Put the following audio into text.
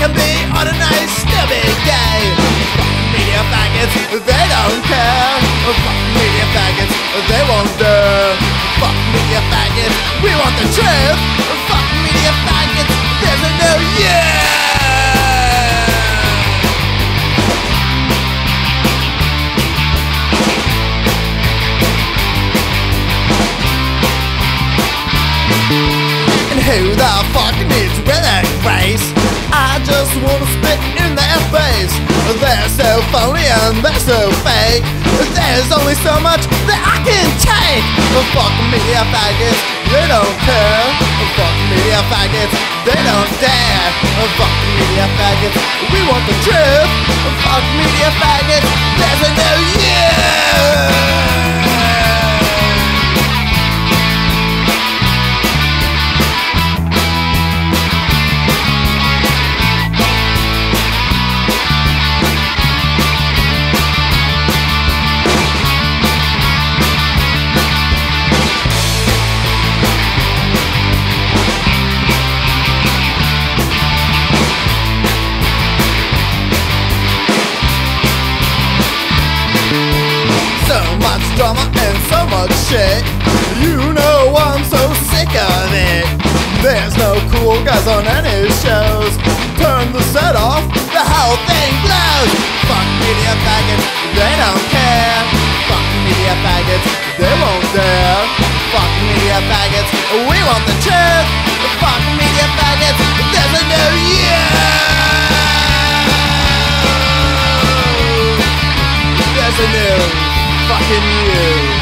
can be ordinary, still be gay. Fuck media faggots, they don't care. Fuck media faggots, they won't dare. Fuck media faggots, we want the truth. Fuck media faggots, there's a no yeah. And who the fuck needs with a grace? I just wanna spit in their face. They're so phony and they're so fake. There's only so much that I can take. Fuck media faggots, they don't care. Fuck media faggots, they don't dare. Fuck media faggots, we want the truth. Fuck media faggots, there's a no yeah. So much drama and so much shit. You know I'm so sick of it. There's no cool guys on any shows. Turn the set off, the whole thing blows. Fuck media faggots, they don't care. Fuck media faggots, they won't dare. Fuck media faggots, we want the truth. Fuck media faggots, there's a no yeah. There's a no fucking you.